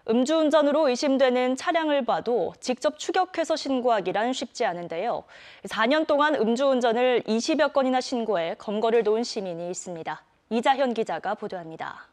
음주운전으로 의심되는 차량을 봐도 직접 추격해서 신고하기란 쉽지 않은데요. 4년 동안 음주운전을 20여 건이나 신고해 검거를 놓은 시민이 있습니다. 이자현 기자가 보도합니다.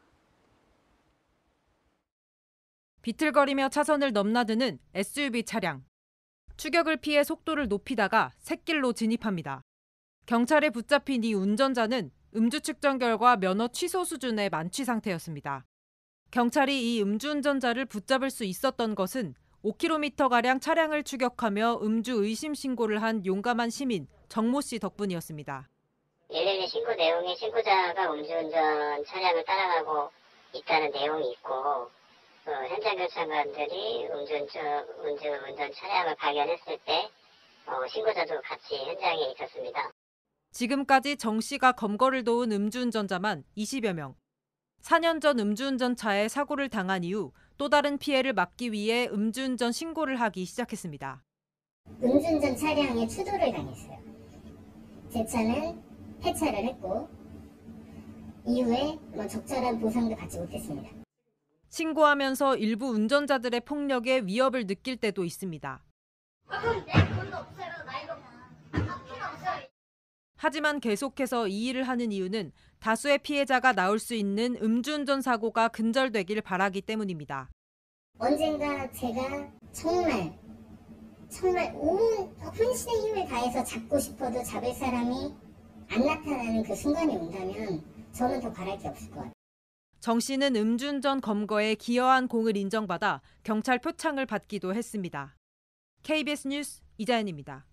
비틀거리며 차선을 넘나드는 SUV 차량. 추격을 피해 속도를 높이다가 샛길로 진입합니다. 경찰에 붙잡힌 이 운전자는 음주 측정 결과 면허 취소 수준의 만취 상태였습니다. 경찰이 이 음주운전자를 붙잡을 수 있었던 것은 5km가량 차량을 추격하며 음주 의심 신고를 한 용감한 시민 정모 씨 덕분이었습니다. 112 신고 내용에 신고자가 음주운전 차량을 따라가고 있다는 내용이 있고 현장 경찰관들이 음주운전 차량을 발견했을 때 신고자도 같이 현장에 있었습니다. 지금까지 정 씨가 검거를 도운 음주운전자만 20여 명. 4년 전 음주운전차에 사고를 당한 이후 또 다른 피해를 막기 위해 음주운전 신고를 하기 시작했습니다. 음주운전 차량에 추돌을 당했어요. 제 차는 폐차를 했고 이후에 적절한 보상도 받지 못했습니다. 신고하면서 일부 운전자들의 폭력에 위협을 느낄 때도 있습니다. 하지만 계속해서 이 일을 하는 이유는 다수의 피해자가 나올 수 있는 음주운전 사고가 근절되길 바라기 때문입니다. 언젠가 제가 정말 온 혼신의 힘을 다해서 잡고 싶어도 잡을 사람이 안 나타나는 그 순간이 온다면 저는 더 바랄 게 없을 것 같아요. 정 씨는 음주운전 검거에 기여한 공을 인정받아 경찰 표창을 받기도 했습니다. KBS 뉴스 이자연입니다.